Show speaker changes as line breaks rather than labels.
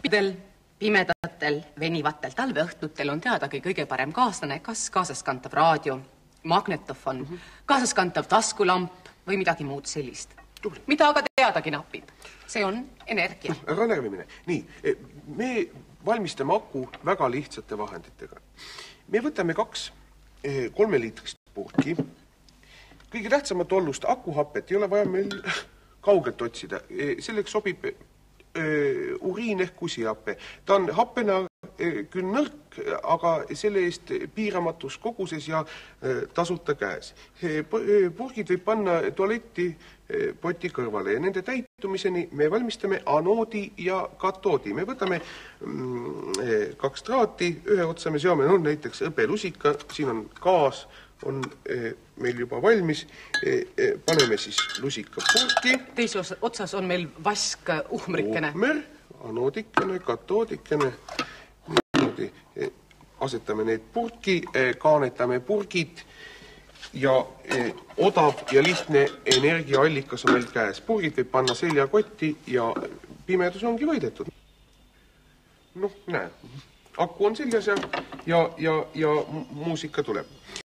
Pimedatel, venivatel talveõhtutel on teadagi kõige parem kaaslane, kas kaasaskantav raadio, magnetofon, kaasaskantav taskulamp või midagi muud sellist. Mida aga teadagi napib? See on energia.
Ära närvimine. Nii, me valmistame aku väga lihtsate vahenditega. Me võtame 2 3-liitrist purki. Kõige tähtsamat ollust akuhapet ei ole vaja meil kaugelt otsida. Selleks sobib uriin ehk kusihappe. Ta on happena küll nõrk, aga selle eest piiramatus koguses ja tasuta käes. Purgid võib panna tualetti poti kõrvale ja nende täitumiseni me valmistame anoodi ja katoodi. Me võtame 2 traati, ühe otsa me seome, näiteks hõbelusika, siin on gaas, on meil juba valmis. Paneme siis lusika purki.
Teises otsas on meil vask uhmrikene.
Uhmer, anoodikene, katoodikene. Niimoodi asetame need purki, kaanetame purgid ja odav ja lihtne energiaallikas on meil käes. Purgid võib panna seljakotti ja pimedus ongi võidetud. Näe, aku on seljas ja muusika tuleb.